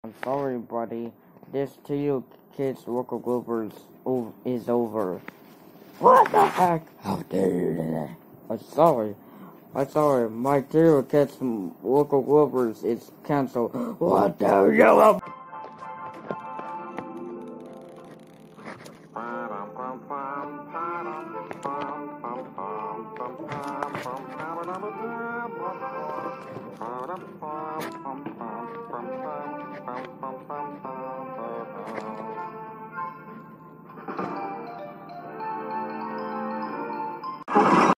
Sorry, buddy. This tvokids local bloopers is over. What the heck? How dare you do that? I'm sorry. My tvokids local bloopers is cancelled. What the yellow?